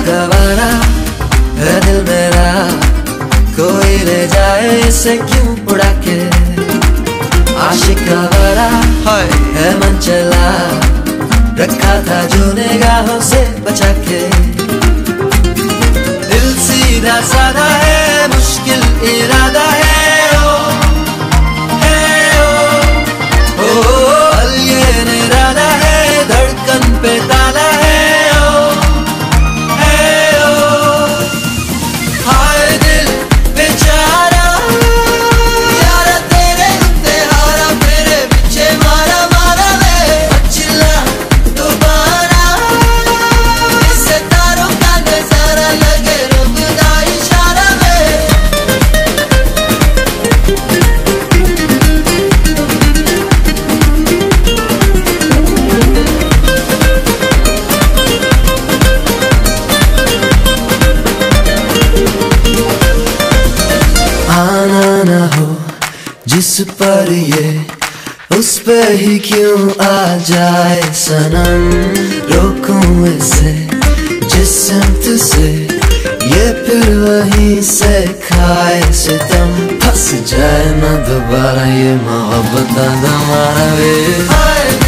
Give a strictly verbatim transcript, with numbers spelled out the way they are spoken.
गवारा है दिल मेरा, कोई ले जाए इसे क्यों उड़ा के। आशिक गवारा है मन चला, रखा था जो निगाहों से बचा के। दिल सीधा साधा है, मुश्किल इरादा है, ओ है ओ ओ अल ये निराला है, धड़कन पे ताला है, ओ है ओ। हाय दिल बेचारा यारा तेरे उत्ते हारा, मेरे पीछे मारा मारा वे चिल्ला दोबारा। इस तारों का नजारा लगे रब दा इशारा वे। आना ना हो जिस पर ये, उस पे ही क्यों आ जाए सनम। रोकूं इसे जिस सिमत से, ये फिर वहीं से खाए सितम। फंस जाए ना दोबारा ये मोहब्बत हमारा वे।